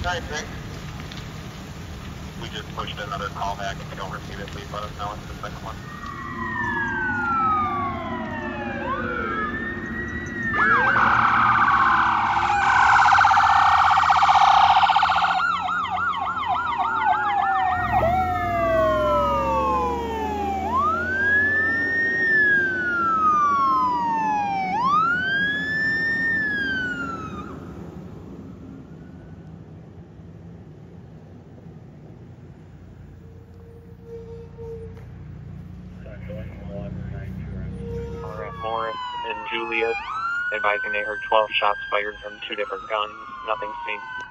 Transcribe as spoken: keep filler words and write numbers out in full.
nine six. We just pushed another call back. If you don't receive it, please let us know. It's the second one. Morris and Juliet, advising they heard twelve shots fired from two different guns. Nothing seen.